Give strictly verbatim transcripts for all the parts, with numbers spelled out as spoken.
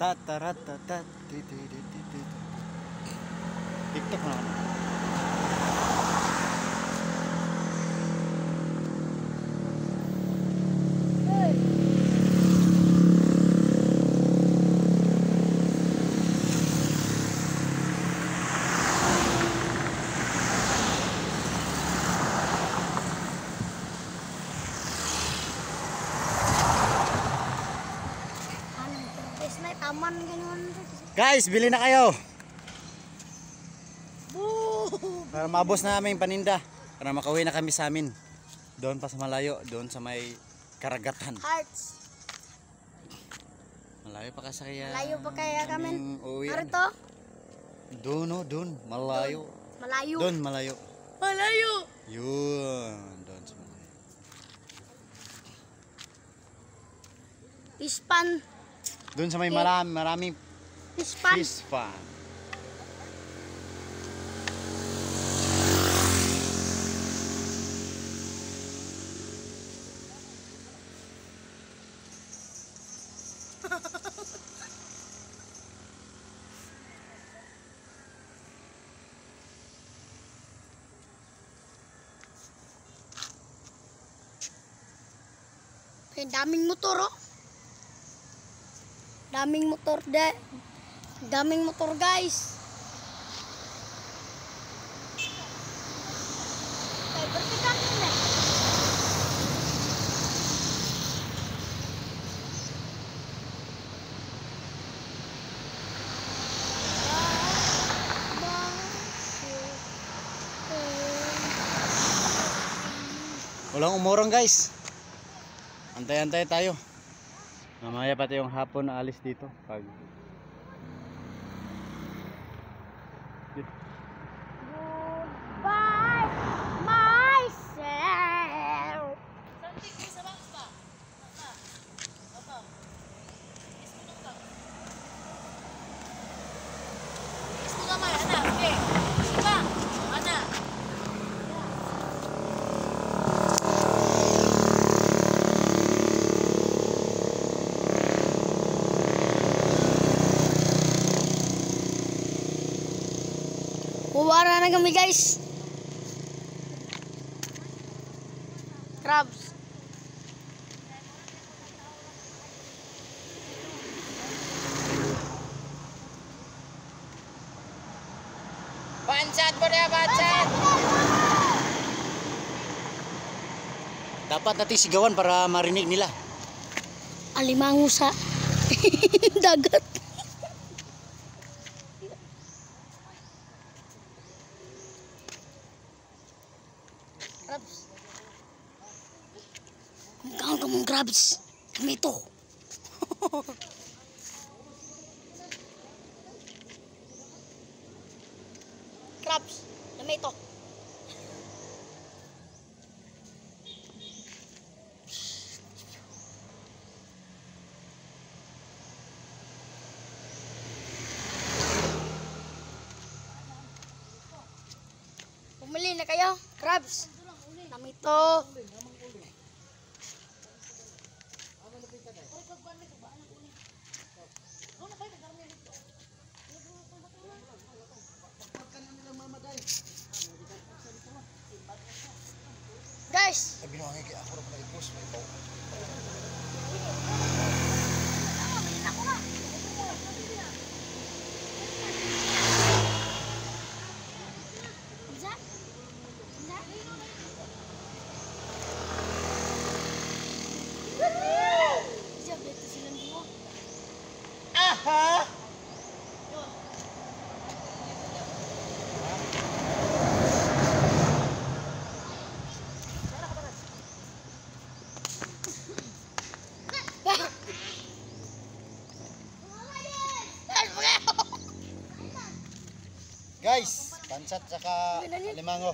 Tataratat. TikTok na ano. Guys, bili na kayo. Para mabos na aming paninda. Para makauwi na kami sa amin. Doon pa sa malayo, doon sa may karagatan. Hearts. Malayo pa kasi kaya. Malayo pa kaya kami. Narito? Doon, no, doon. Malayo. Malayo. Doon, malayo. Malayo. Yun. Doon sa malayo. Pispan. Doon sa may marami, maraming Pispan. Pispan. May daming motor, oh. Daming motor, de. Daming motor, guys. Okay, bertikan ini. Walang umurong, guys. Antay-antay tayo. Mamaya pati yung hapon na alis dito. Pag Goodbye, myself. Buwara na kami, guys. Crabs. Bansat po na, bansat! dapat natin sigawan para marinig nila. Alimango sa dagat. Crabs. Kung ka mong crabs, kami ito. Crabs, kami ito. Bumili na kayo, crabs. Kami ito. Guys, Sabi nyo nga ako na pala i-post, may ito. Aha! Guys, pansat saka alimango.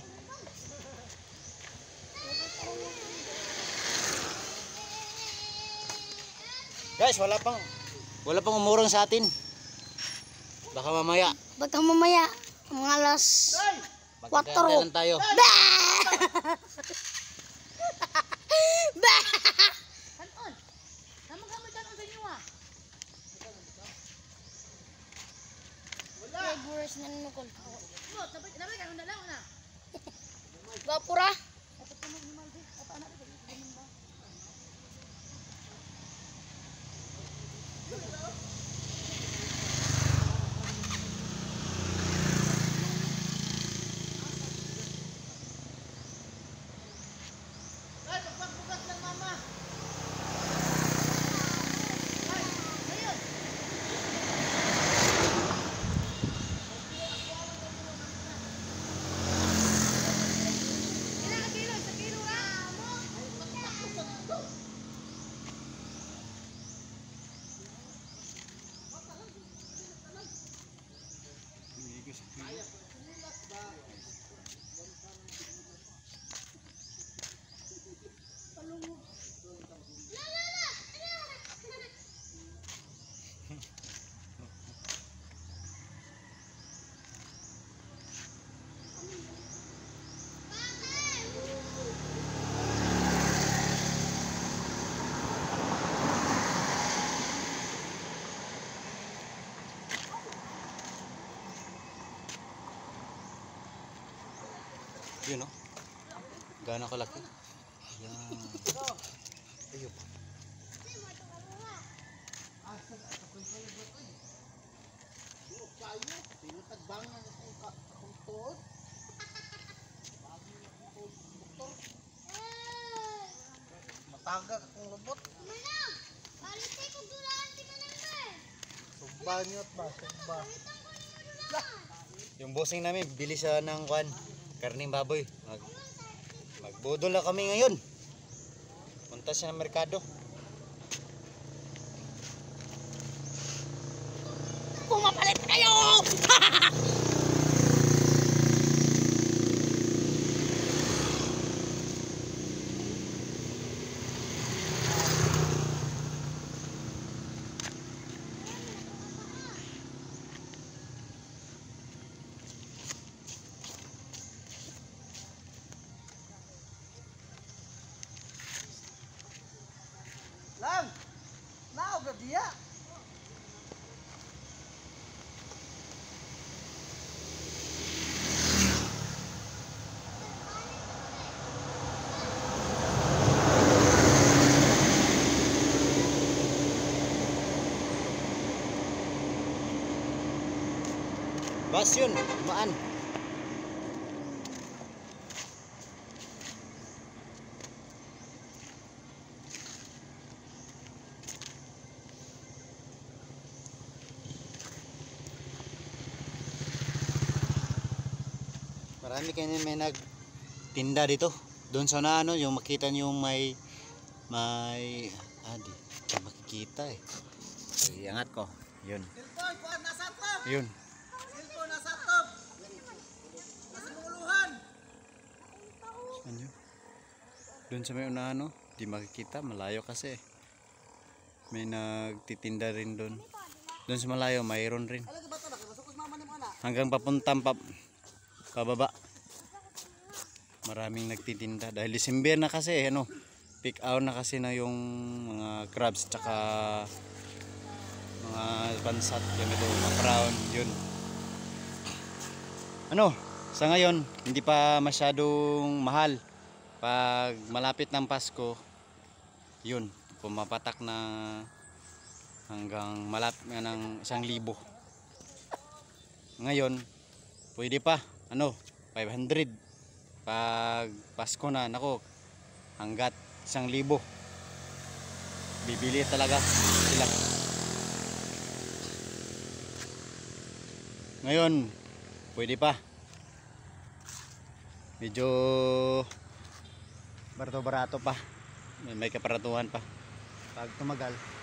Guys, wala pang wala pang umurong sa atin. Baka mamaya. baka mamaya mga alas Magkakantay lang tayo. subscribers na nukol. Gapura. Yun, no? Gaano kalaki? Yan. Ayun pa. Mataga akong robot. Manang, balite ko dulaan si Manang. Sugba niyo ba? Sugba. Yung bossing namin, bili siya ng kwan, karning baboy. Mag, magbudol na kami ngayon. Punta siya ng merkado. Pumapalit kayo! Lang! Nao ba diya? Bas yun, maan. Marami kayo may nagtinda dito. Doon sa na ano, yung makita niyo yung may may ah, di, di makikita eh. So, iangat ko. Yun. Silpoy, kuan nasa top. Yun. Silpo nasa top. Nasa muluhan. Saan yun? Doon sa may unahan, no? Di makikita, malayo kasi. May nagtitinda rin doon. Doon sa malayo, mayroon rin. Ala ba to na kay masukos mama ni mo ana? Hanggang papuntang pa, pababa. Maraming nagtitinda. Dahil December na kasi, ano, peak hour na kasi na yung mga crabs, tsaka mga bansat, yung ito, mga crown, yun. Ano, sa ngayon, hindi pa masyadong mahal. Pag malapit ng Pasko, yun, pumapatak na hanggang malapit nga ng isang libo. Ngayon, pwede pa, ano, five hundred. Pag Pasko na, nako, hanggat isang libo. Bibili talaga sila. Ngayon, pwede pa. Medyo barato-barato pa. May, may kaparatuhan pa. Pag tumagal,